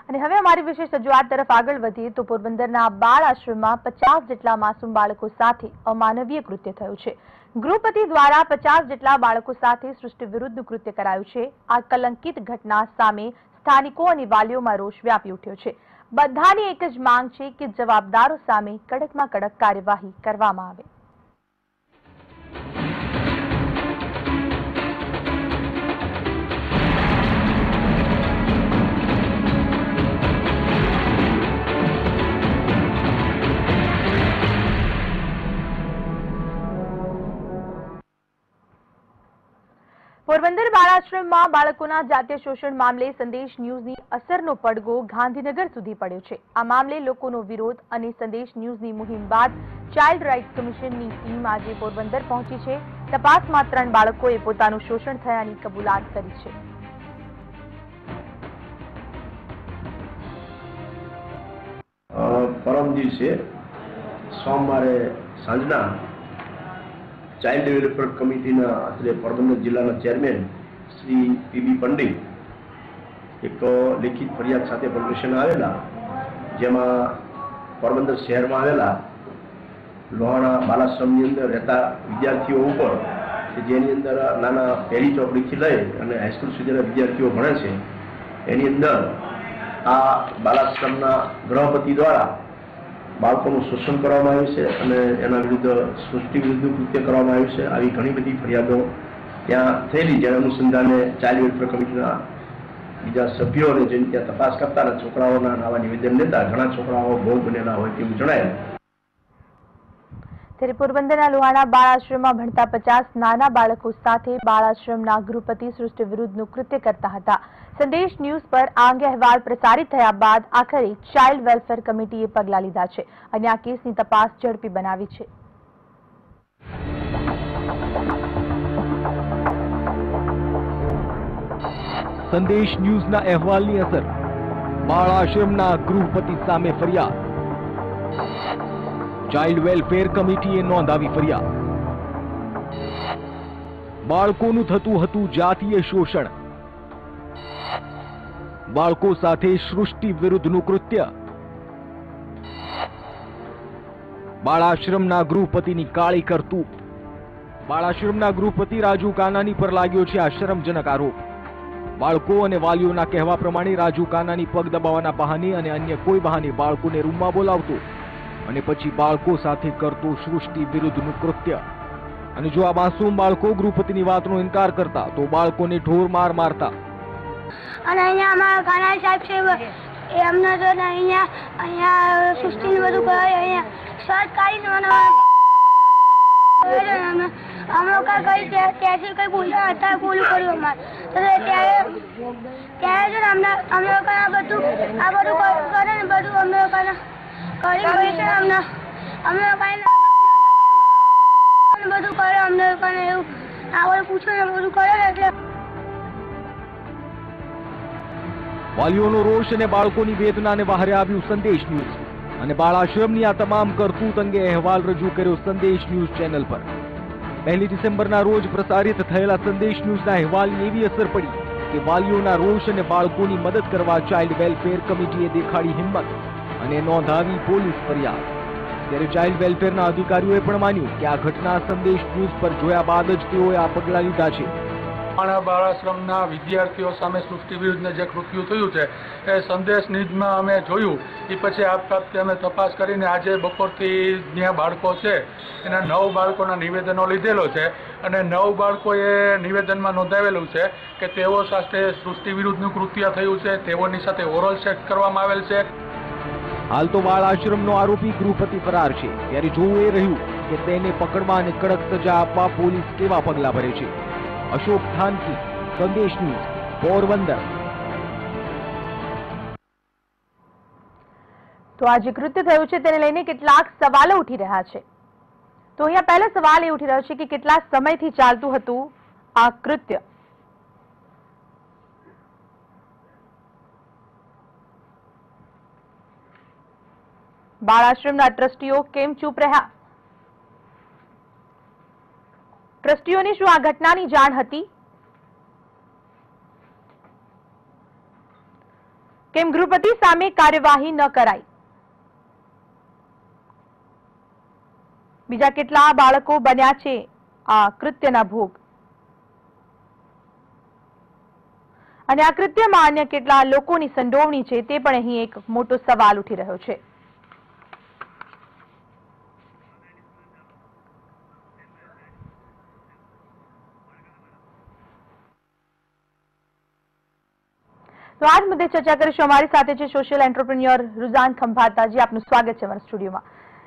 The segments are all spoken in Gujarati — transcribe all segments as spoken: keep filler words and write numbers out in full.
અને હવે અમારી વિશેષ રજૂઆત તરફ આગળ વધીએ તો પોરબંદરના બાળ આશ્રમમાં પચાસ જેટલા માસૂમ બાળકો સાથે અમાનવીય કૃત્ય થયું છે। ગૃહપતિ દ્વારા પચાસ જેટલા બાળકો સાથે સૃષ્ટિ વિરુદ્ધનું કૃત્ય કરાયું છે। આ કલંકિત ઘટના સામે સ્થાનિકો અને વાલીઓમાં રોષ વ્યાપી ઉઠ્યો છે। બધાની એક જ માંગ છે કે જવાબદારો સામે કડકમાં કડક કાર્યવાહી કરવામાં આવે। પોરબંદર બાળાશ્રમમાં બાળકોના જાતીય શોષણ મામલે સંદેશ ન્યૂઝની અસરનો પડઘો ગાંધીનગર સુધી પડ્યો છે। આ મામલે લોકોનો વિરોધ અને સંદેશ ન્યૂઝની મુહિમ બાદ ચાઇલ્ડ રાઇટ્સ કમિશનની ટીમ આજે પોરબંદર પહોંચી છે। તપાસમાં ત્રણ બાળકોએ પોતાનું શોષણ થયાની કબૂલાત કરી છે। પરમ દિવસે સોમવારે સાંજના ચાઇલ્ડ ડેવલપમેન્ટ કમિટીના અત્રે પોરબંદર જિલ્લાના ચેરમેન શ્રી પીબી પંડિત એક લેખિત ફરિયાદ સાથે પોલીસ સ્ટેશન આવેલા, જેમાં પોરબંદર શહેરમાં આવેલા લોહાણા બાલાશ્રમની અંદર રહેતા વિદ્યાર્થીઓ ઉપર કે જેની અંદર નાના પહેલી ચોપડીથી લઈ અને હાઈસ્કૂલ સુધીના વિદ્યાર્થીઓ ભણે છે, એની અંદર આ બાલાશ્રમના ગૃહપતિ દ્વારા બાળકોનું શોષણ કરવામાં આવ્યું છે અને એના વિરુદ્ધ સૃષ્ટિ વિરુદ્ધનું કૃત્ય કરવામાં આવ્યું છે। આવી ઘણી બધી ફરિયાદો ત્યાં થયેલી, જેના અનુસંધાને ચાઇલ્ડ વેલફેર કમિટીના બીજા સભ્યોને જેની ત્યાં તપાસ કરતા અને છોકરાઓના આવા નિવેદન લેતા ઘણા છોકરાઓ ભોગ બનેલા હોય તેવું જણાય। ત્યારે પોરબંદરના લોહાણા બાળાશ્રમમાં ભણતા પચાસ નાના બાળકો સાથે બાળાશ્રમના ગૃહપતિ સૃષ્ટિ વિરુદ્ધનું કૃત્ય કરતા હતા। સંદેશ ન્યૂઝ પર આ અંગે અહેવાલ પ્રસારિત થયા બાદ આખરે ચાઇલ્ડ વેલફેર કમિટીએ પગલાં લીધા છે અને આ કેસની તપાસ ઝડપી બનાવી છે। સંદેશ ન્યૂઝના અહેવાલની અસર, બાળાશ્રમના ગૃહપતિ સામે ફરિયાદ, ચાઇલ્ડ વેલફેર કમિટીએ નોંધાવી ફરિયાદ। બાળકોનું થતું હતું જાતીય શોષણ, બાળકો સાથે સૃષ્ટિ વિરુદ્ધનું કૃત્ય, બાળાશ્રમના ગૃહપતિની કાળી કરતૂત। બાળાશ્રમના ગૃહપતિ રાજુ કાનાની પર લાગ્યો છે આ શરમજનક આરોપ। બાળકો અને વાલીઓના કહેવા પ્રમાણે રાજુ કાનાની પગ દબાવવાના બહાને અને અન્ય કોઈ બહાને બાળકોને રૂમમાં બોલાવતો અને પછી બાળકો સાથે કરતો સૃષ્ટિ વિરુદ્ધનું કૃત્ય। અને જો આ માસૂમ બાળકો ગૃહપતિની વાતનો ઇનકાર કરતા તો બાળકોને ઢોર માર મારતા। અને અહીંયા અમારા કાના સાહેબ છે એ અમને તો અહીંયા અહીંયા સૃષ્ટિને બધું કરાય, અહીંયા શર્ટ કાઢીને મને અમે લોકો કઈ ત્યાંથી કઈ બોલતા હતા, બોલું કર્યું અમારે તો ત્યારે ત્યારે છે ને અમને અમે લોકો આ બધું આ બધું કરે ને બધું અમે લોકોને કરી ગઈ છે। અમને અમે લોકોને બધું કરે, અમને લોકોને એવું આ બધું પૂછો ને બધું કરે ને એટલે વાલીઓનો રોષ અને બાળકોની વેદનાને બહારે આવ્યું સંદેશ ન્યૂઝ અને બાળાશ્રમની આ તમામ કરતૂત અંગે અહેવાલ રજૂ કર્યો સંદેશ ન્યૂઝ ચેનલ પર। પહેલી ડિસેમ્બરના રોજ પ્રસારિત થયેલા સંદેશ ન્યૂઝના અહેવાલની એવી અસર પડી કે વાલીઓના રોષ અને બાળકોની મદદ કરવા ચાઇલ્ડ વેલફેર કમિટીએ દેખાડી હિંમત અને નોંધાવી પોલીસ ફરિયાદ। ત્યારે ચાઇલ્ડ વેલફેરના અધિકારીઓએ પણ માન્યું કે આ ઘટના સંદેશ ન્યૂઝ પર જોયા બાદ જ તેઓએ આ પગલાં લીધા છે। બાળાશ્રમના વિદ્યાર્થીઓ સામે સૃષ્ટિ વિરુદ્ધને જે કૃત્ય થયું છે એ સંદેશ ન્યૂઝમાં અમે જોયું, એ પછી આપઘાતે અમે તપાસ કરીને આજે બપોરથી જ્યાં બાળકો છે એના નવ બાળકોના નિવેદનો લીધેલો છે અને નવ બાળકોએ નિવેદનમાં નોંધાવેલું છે કે તેઓ સાથે સૃષ્ટિ વિરુદ્ધનું કૃત્ય થયું છે, તેઓની સાથે ઓરલ સેક્સ કરવામાં આવેલ છે। હાલ તો બાળાશ્રમનો આરોપી ગૃહપતિ ફરાર છે, ત્યારે જોવું એ રહ્યું કે તેને પકડવા અને કડક સજા આપવા પોલીસ કેવા પગલાં ભરે છે। અશોક થાનકી, સંદેશ ન્યૂઝ, પોરબંદર। તો આ જે કૃત્ય થયું છે તેને લઈને કેટલાક સવાલો ઉઠી રહ્યા છે। તો અહીંયા પહેલો સવાલ એ ઉઠી રહ્યો છે કે કેટલા સમયથી ચાલતું હતું આ કૃત્ય। બાળાશ્રમના ટ્રસ્ટીઓ કેમ ચૂપ રહ્યા? ટ્રસ્ટીઓને શું આ ઘટનાની જાણ હતી? કેમ ગૃહપતિ સામે કાર્યવાહી ન કરાઈ? બીજા કેટલા બાળકો બન્યા છે આ કૃત્યના ભોગ? અને આ કૃત્યમાં અન્ય કેટલા લોકોની સંડોવણી છે તે પણ અહીં એક મોટો સવાલ ઉઠી રહ્યો છે. તો આજ મુદ્દે ચર્ચા કરીશું. અમારી સાથે છે સોશિયલ એન્ટરપ્રેન્યોર રુઝાન ખંભાતાજી. આપનું સ્વાગત છે અમારા સ્ટુડિયોમાં.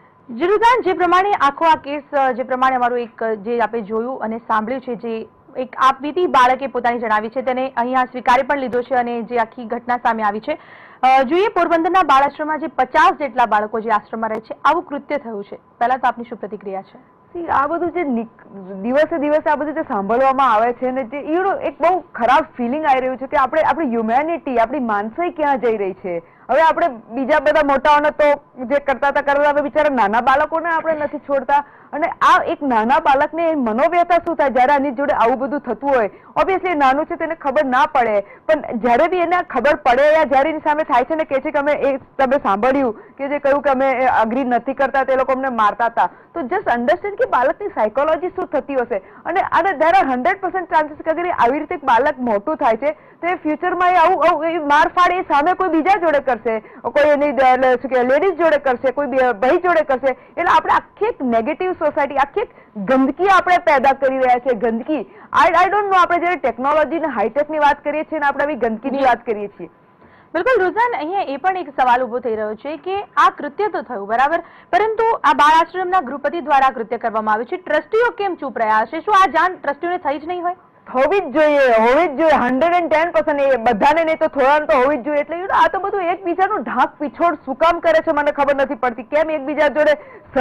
જી રુઝાન, જે પ્રમાણે આખો આ કેસ, જે પ્રમાણે અમારું એક જે આપણે જોયું અને સાંભળ્યું છે, જે એક આપવીતી બાળકે પોતાની જણાવી છે તેને અહીંયા સ્વીકારી પણ લીધો છે અને જે આખી ઘટના સામે આવી છે, જોઈએ પોરબંદરના બાળ આશ્રમમાં જે પચાસ જેટલા બાળકો જે આશ્રમમાં રહે છે, આવું કૃત્ય થયું છે. પહેલા તો આપની શું પ્રતિક્રિયા છે? આ બધું જે દિવસે દિવસે આ બધું જે સાંભળવામાં આવે છે ને, જે યુ નો એક બહુ ખરાબ ફિલિંગ આવી રહ્યું છે કે આપણે આપણી હ્યુમેનિટી, આપણી માનસાઈ ક્યાં જઈ રહી છે. હવે આપણે બીજા બધા મોટાઓને તો જે કરતા હતા કરતા હતા, બિચારા નાના બાળકોને આપણે નથી છોડતા. અને આ એક નાના બાળકને મનોવ્યથા શું થાય જ્યારે આની જોડે આવું બધું થતું હોય? ઓબ્વિયસલી નાનું છે તેને ખબર ના પડે, પણ જ્યારે બી એને ખબર પડે યા જ્યારે એની સામે થાય છે ને કહે છે કે અમે એ તમે સાંભળ્યું કે જે કહ્યું કે અમે અગ્રી નથી કરતા, તે લોકો અમને મારતા હતા, તો જસ્ટ અન્ડરસ્ટેન્ડ કે બાળકની સાયકોલોજી શું થતી હશે. અને અને there are hundred percent chances કે અગર આવી રીતે બાળક મોટું થાય છે તો એ ફ્યુચરમાં એ આવું માર ફાડ એ સામે કોઈ બીજા જોડે કરશે, કોઈ એની શું કે લેડીઝ જોડે કરશે, કોઈ ભાઈ જોડે કરશે. એટલે આપણે આખી એક નેગેટિવ સોસાયટી, આખી એક ગંદકી આપણે પેદા કરી રહ્યા છે. ગંદકી આઈ આઈ ડોન્ટ નો. આપણે જયારે ટેકનોલોજી ને હાઈટેક ની વાત કરીએ છીએ ને આપણે આવી ગંદકીની વાત કરીએ છીએ. બિલકુલ રુઝાન, અહીંયા એ પણ એક સવાલ ઉભો થઈ રહ્યો છે કે આ કૃત્ય તો થયું બરાબર, પરંતુ આ બાળ આશ્રમના ગૃહપતિ દ્વારા કૃત્ય કરવામાં આવ્યું છે, ટ્રસ્ટીઓ કેમ ચૂપ રહ્યા હશે? શું આ જાણ ટ્રસ્ટીઓને થઈ જ નહીં હોય? હોવી જ જોઈએ, હોવી જ જોઈએ, હંડ્રેડ એન્ડ ટેન પર્સન્ટ. એ બધાને નહીં તો થોડા તો હોવી જ જોઈએ. એટલે આ તો બધું એકબીજાનું ઢાંક પીછોડ શું કામ કરે છે મને ખબર નથી પડતી. કેમ એકબીજા જોડે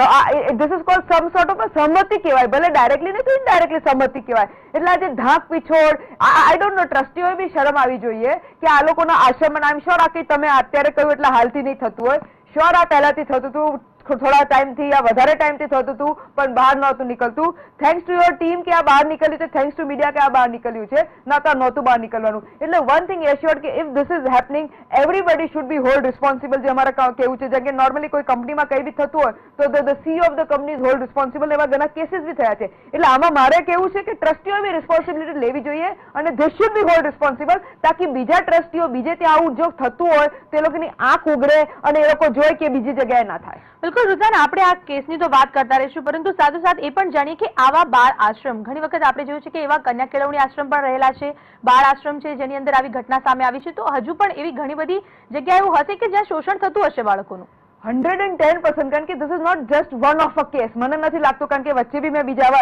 this is called some sort of સહમતિ કહેવાય, ભલે ડાયરેક્ટલી નહીં તો ઇનડાયરેક્ટલી સહમતિ કહેવાય. એટલે આ જે ઢાંક પીછોડ, આઈ ડોન્ટ નો, ટ્રસ્ટીઓએ બી શરમ આવી જોઈએ કે આ લોકોના આશ્રમમાં, આઈ એમ શ્યોર આ કંઈ તમે અત્યારે કહ્યું એટલે હાલથી નહીં થતું હોય, શ્યોર આ પહેલાથી થતું હતું, થોડા ટાઈમથી યા વધારે ટાઈમથી થતું હતું પણ બહાર નહોતું નીકળતું. થેન્ક્સ ટુ યોર ટીમ કે આ બહાર નીકળ્યું છે, થેન્ક્સ ટુ મીડિયા કે આ બહાર નીકળ્યું છે, ના તો નહોતું બહાર નીકળવાનું. એટલે વન થિંગ એશ્યોર્ડ કે if this is happening everybody should be hold responsible. જે અમારે કેવું છે, જેમ કે નોર્મલી કોઈ કંપનીમાં કંઈ બી થતું હોય તો the C of the company is hold responsible. એવા ઘણા કેસીસ બી થયા છે. એટલે આમાં મારે કેવું છે કે ટ્રસ્ટીઓ બી રિસ્પોન્સિબિલિટી લેવી જોઈએ અને they should be hold responsible, તાકી બીજા ટ્રસ્ટીઓ બીજે ત્યાં આવું જો થતું હોય તે લોકોની આંખ ઉઘડે અને એ લોકો જોઈ કે બીજી જગ્યાએ ના થાય. બિલકુલ રુઝાન, આપણે આ કેસની તો વાત કરતા રહીશું, પરંતુ સાથોસાથ એ પણ જાણીએ કે આવા બાળ આશ્રમ, ઘણી વખત આપણે જોયું છે કે એવા કન્યા કેળવણી આશ્રમ પણ રહેલા છે, બાળ આશ્રમ છે જેની અંદર આવી ઘટના સામે આવી છે, તો હજુ પણ એવી ઘણી બધી જગ્યા એવું હશે કે જ્યાં શોષણ થતું હશે બાળકોનું. Hundred and ten percent. કારણ કે this is not just one of a case. મને નથી લાગતું, કારણ કે વચ્ચે બી મેં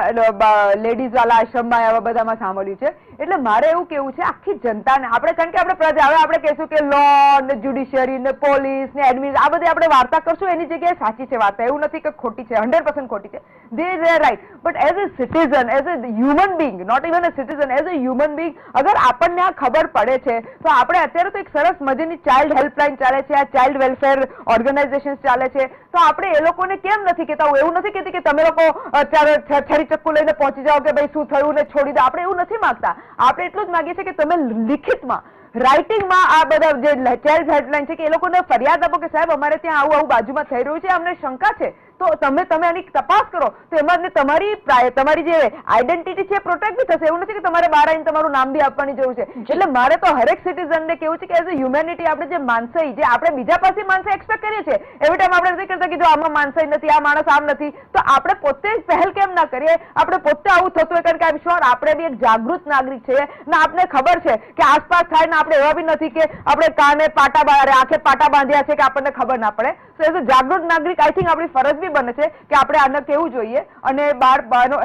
બીજા લેડીઝ વાળા આશ્રમમાં આવા બધામાં સાંભળ્યું છે. એટલે મારે એવું કેવું છે આખી જનતાને, આપણે કારણ કે આપણે પ્રજા, હવે આપણે કહીશું કે લો ને જ્યુડિશિયરી ને પોલીસ ને એડમિન, આ બધી આપણે વાર્તા કરશું, એની જગ્યાએ સાચી છે વાર્તા, એવું નથી કે ખોટી છે, હંડ્રેડ પર્સન્ટ ખોટી છે. They is right, but as a citizen, as a human being, not even a citizen, as a human being, અગર આપણને આ ખબર પડે છે તો આપણે અત્યારે તો એક સરસ મજાની ચાઇલ્ડ હેલ્પલાઇન ચાલે છે, આ ચાઇલ્ડ વેલફેર ઓર્ગેનાઇઝેશન ચાલે છે, તો આપણે એ લોકોને કેમ નથી કહેતા? હું એવું નથી કહેતી કે તમે લોકો અત્યારે છરી ચક્કુ લઈને પહોંચી જાઓ કે ભાઈ શું થયું ને છોડી દો. આપણે એવું નથી માંગતા. આપણે એટલું જ માંગીએ છીએ કે તમે લિખિતમાં, રાઇટિંગમાં આ બધા જે ચાઇલ્ડ હેલ્પલાઇન છે કે એ લોકોને ફરિયાદ આપો કે સાહેબ અમારે ત્યાં આવું આવું બાજુમાં થઈ રહ્યું છે, અમને શંકા છે, તો તમે તમે આની તપાસ કરો. તો એમાં તમારી તમારી જે આઈડેન્ટિટી છે પ્રોટેક્ટ બી થશે. એવું નથી કે તમારે બહાર આવીને તમારું નામ બી આપવાની જરૂર છે. એટલે મારે તો હરેક સિટીઝનને કેવું છે કે એઝ અ હ્યુમેનિટી આપણે જે માનસાઈ, જે આપણે બીજા પાસે માનસાઈ એક્સપેક્ટ કરીએ છીએ, એવી ટાઈમ આપણે નથી કરતા કે જો આમાં માનસાઈ નથી, આ માણસ આમ નથી, તો આપણે પોતે જ પહેલ કેમ ના કરીએ? આપણે પોતે આવું થતું હોય, કારણ કે આઈ એમ શ્યોર આપણે બી એક જાગૃત નાગરિક છીએ ને આપને ખબર છે કે આસપાસ થાય ને આપણે એવા બી નથી કે આપણે કાને પાટા આંખે પાટા બાંધ્યા છે કે આપણને ખબર ના પડે. સો એઝ અ જાગૃત નાગરિક આઈ થિંક આપણી ફરજ બને છે કે આપણે આને કેવું જોઈએ અને બહાર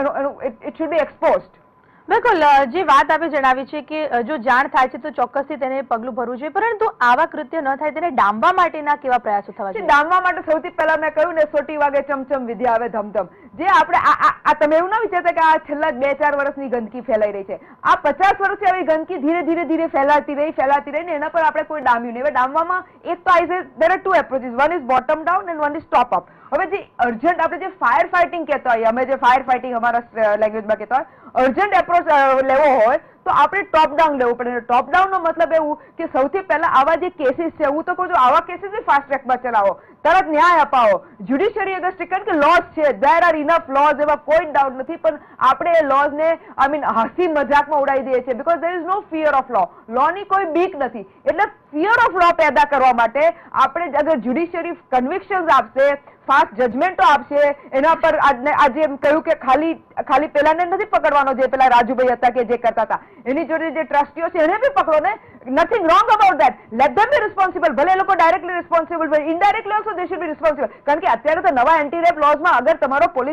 ઇટ શુડ બી એક્સપોઝડ. બિલકુલ, જે વાત આપે જણાવી છે કે જો જાણ થાય છે તો ચોક્કસથી તેને પગલું ભરવું જોઈએ, પરંતુ આવા કૃત્ય ન થાય તેને ડામવા માટેના કેવા પ્રયાસો થવા જોઈએ? ડામવા માટે સૌથી પહેલા મેં કહ્યું ને, સોટી વાગે ચમચમ વિદ્યા આવે ધમધમ. જે આપણે આ તમે એવું ના વિચારતા કે આ છેલ્લા બે ચાર વર્ષની ગંદકી ફેલાઈ રહી છે. આ પચાસ વર્ષથી આવી ગંદકી ધીરે ધીરે ધીરે ફેલાતી રહી ફેલાતી રહી ને એના પર આપણે કોઈ ડામ્યું નહીં. હવે ડામવામાં એક તો I say there are two approaches, one is bottom down and one is top up. હવે જે અર્જન્ટ આપણે જે ફાયર ફાઇટિંગ કહેતા હોઈએ, અમે જે ફાયર ફાઇટિંગ અમારા લેંગ્વેજમાં કહેતા હોય, અર્જન્ટ એપ્રોચ લેવો હોય તો આપણે ટોપ ડાઉન લેવું પડે. ટોપ ડાઉન નો મતલબ એવું કે સૌથી પહેલા આવા જે કેસીસ છે, હું તો કહું છું આવા કેસીસ ફાસ્ટ ટ્રેકમાં ચલાવો, તરત ન્યાય અપાવો. જ્યુડિશિયરી અગર સ્ટ્રિકન કે લોઝ છે, ધેર આર ઇનફ લોઝ, એમાં કોઈ ડાઉટ નથી, પણ આપણે એ લોઝ ને આઈ મીન હસી મજાકમાં ઉડાવી દઈએ છીએ because there is no fear of law. Law ની કોઈ બીક નથી. એટલે ફિયર ઓફ લો પેદા કરવા માટે આપણે અગર જ્યુડિશિયરી કન્વિક્શન્સ આપશે, ફાસ્ટ જજમેન્ટો આપશે, એના પર આજે એમ કહ્યું કે ખાલી ખાલી પેલાને નથી પકડવાનો જે પેલા રાજુભાઈ હતા કે જે કરતા હતા, એની જોડે જે ટ્રસ્ટીઓ છે એને બી પકડો ને. Nothing wrong about that. Let them be responsible. ભલે એ લોકો ડાયરેક્ટલી રિસ્પોન્સિબલ હોય, indirectly also they should be responsible. કારણ કે અત્યારે તો નવા એન્ટી રેપ લોઝમાં અગર તમારો પોલીસ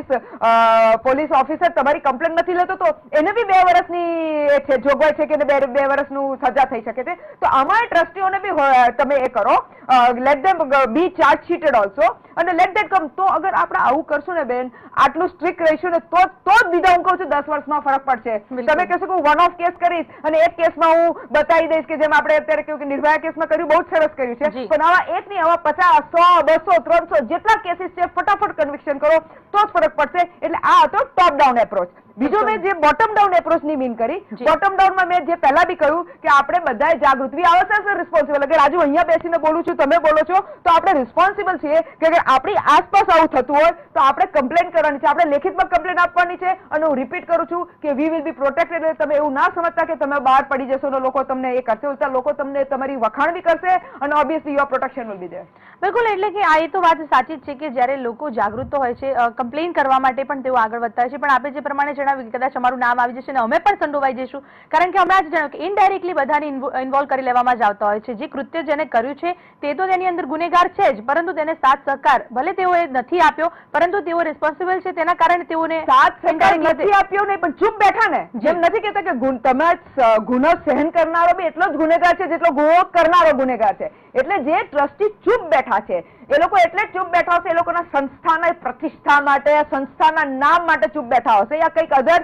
પોલીસ ઓફિસર તમારી કમ્પ્લેન નથી લેતો તો એને બી બે વર્ષની છે જોગવાઈ છે કે બે બે વર્ષનું સજા થઈ શકે છે. તો આમાં ટ્રસ્ટીઓને બી તમે એ કરો, let them be charge sheeted also અને લેટ ધેટ કમ. તો અગર આપણે આવું કરશું ને બેન, આટલું સ્ટ્રિક્ટ રહીશું ને તો તો જ બીજા હું કહું છું દસ વર્ષમાં ફરક પડશે. તમે કહેશો કે હું વન ઓફ કેસ કરીશ અને એક કેસમાં હું બતાવી દઈશ કે જેમ આપણે અત્યારે કહ્યું કે નિર્ભયા કેસમાં કર્યું, બહુ જ સરસ કર્યું છે, પણ આવા એક નહીં આવા પચાસ સો બસો ત્રણસો જેટલા કેસીસ છે ફટાફટ કન્વિક્શન કરો તો જ ફરક પડશે. એટલે આ હતો ટોપ ડાઉન એપ્રોચ. બીજો મેં જે બોટમ ડાઉન એપ્રોચ ની મીન કરી, બોટમ ડાઉનમાં મેં જે પહેલા બી કહ્યું કે આપણે બધાએ જાગૃત વી આવશે રિસ્પોન્સિબલ. અગર રાજુ અહીંયા બેસીને બોલું છું, તમે બોલો છો, તો આપણે રિસ્પોન્સિબલ છીએ કે અગર આપણી આસપાસ આવું થતું હોય તો આપણે કમ્પ્લેન કરવાની છે, આપણે લેખિતમાં કમ્પ્લેન આપવાની છે. અને હું રિપીટ કરું છું કે વી વિલ બી પ્રોટેક્ટેડ. તમે એવું ના સમજતા કે તમે બહાર પડી જશો ને લોકો તમને એ કરશે, ઉલટા લોકો તમને તમારી વખાણ બી કરશે અને obviously your protection will be there. બિલકુલ. એટલે કે આ એ તો વાત સાચી જ છે કે જ્યારે લોકો જાગૃત હોય છે, કમ્પ્લેન કરવા માટે પણ તેઓ આગળ વધતા હોય છે, પણ આપણે જે પ્રમાણે જણાવ્યું કદાચ અમારું નામ આવી જશે ને અમે પણ સંડોવાઈ જઈશું. કારણ કે હમણાં જ જણાવ્યું કે ઇનડાયરેક્ટલી બધાને ઇન્વોલ્વ કરી લેવામાં જ આવતા હોય છે. જે કૃત્ય જેને કર્યું છે તે તો તેની અંદર ગુનેગાર છે જ, પરંતુ તેને સાથ સહકાર ભલે તેઓએ નથી આપ્યો, પરંતુ તેઓ રિસ્પોન્સિબલ છે, તેના કારણે તેઓને સાથ સહકાર નથી આપ્યો નહીં, પણ ચૂપ બેઠા ને. જેમ નથી કહેતા કે તમે ગુનો સહન કરનારો બી એટલો જ ગુનેગાર છે જેટલો ગુનો કરનારો ગુનેગાર છે. એટલે જે ટ્રસ્ટી ચૂપ બેઠા છે એ લોકો એટલે જ ચૂપ બેઠા હશે, એ લોકોના સંસ્થાના પ્રતિષ્ઠા માટે, સંસ્થાના નામ માટે ચૂપ બેઠા હશે, યા કંઈક અધર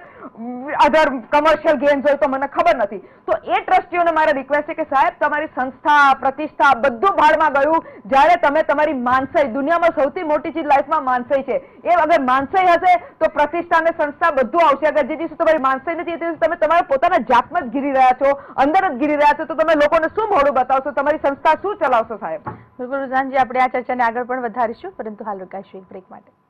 અધર કમર્શિયલ ગેમ્સ હોય તો મને ખબર નથી. તો એ ટ્રસ્ટીઓને મારે રિક્વેસ્ટ છે કે સાહેબ તમારી સંસ્થા પ્રતિષ્ઠા બધું ભાડમાં ગયું જ્યારે તમે તમારી માનસાઈ, દુનિયામાં સૌથી મોટી ચીજ લાઈફમાં માનસાઈ છે, એ અગર માનસાઈ હશે તો પ્રતિષ્ઠા અને સંસ્થા બધું આવશે. અગર જે દિવસે તમારી માનસાઈ નથી તે દિવસે તમે તમારા પોતાના જાતમાં જ ગીરી રહ્યા છો, અંદર જ ગીરી રહ્યા છો, તો તમે લોકોને શું મોઢું બતાવશો, તમારી સંસ્થા શું ચલાવશો સાહેબ? બિલકુલ રૂઝાનજી, આપણે આ ચર્ચાને આગળ પણ વધારીશું, પરંતુ હાલ રોકાઈશું એક બ્રેક માટે.